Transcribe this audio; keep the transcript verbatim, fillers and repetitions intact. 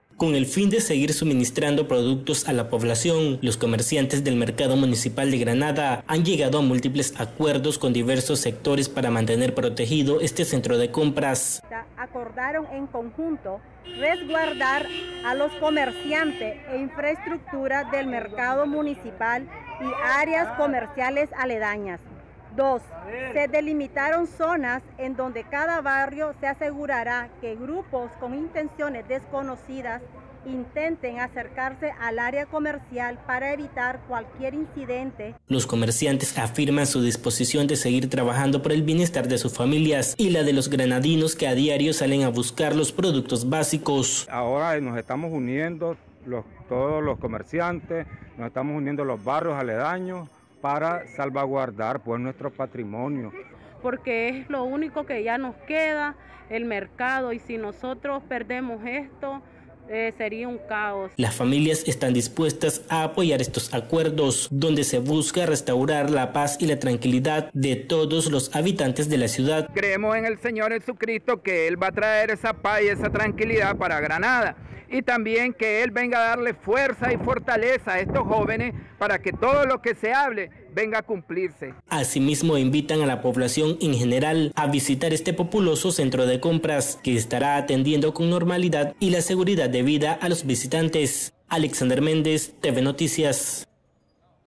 Con el fin de seguir suministrando productos a la población, los comerciantes del Mercado Municipal de Granada han llegado a múltiples acuerdos con diversos sectores para mantener protegido este centro de compras. Acordaron en conjunto resguardar a los comerciantes e infraestructura del mercado municipal y áreas comerciales aledañas. Dos, se delimitaron zonas en donde cada barrio se asegurará que grupos con intenciones desconocidas intenten acercarse al área comercial para evitar cualquier incidente. Los comerciantes afirman su disposición de seguir trabajando por el bienestar de sus familias y la de los granadinos que a diario salen a buscar los productos básicos. Ahora nos estamos uniendo los, todos los comerciantes, nos estamos uniendo los barrios aledaños para salvaguardar pues nuestro patrimonio. Porque es lo único que ya nos queda, el mercado, y si nosotros perdemos esto, eh, sería un caos. Las familias están dispuestas a apoyar estos acuerdos, donde se busca restaurar la paz y la tranquilidad de todos los habitantes de la ciudad. Creemos en el Señor Jesucristo que Él va a traer esa paz y esa tranquilidad para Granada. Y también que Él venga a darle fuerza y fortaleza a estos jóvenes para que todo lo que se hable venga a cumplirse. Asimismo, invitan a la población en general a visitar este populoso centro de compras que estará atendiendo con normalidad y la seguridad debida a los visitantes. Alexander Méndez, T V Noticias.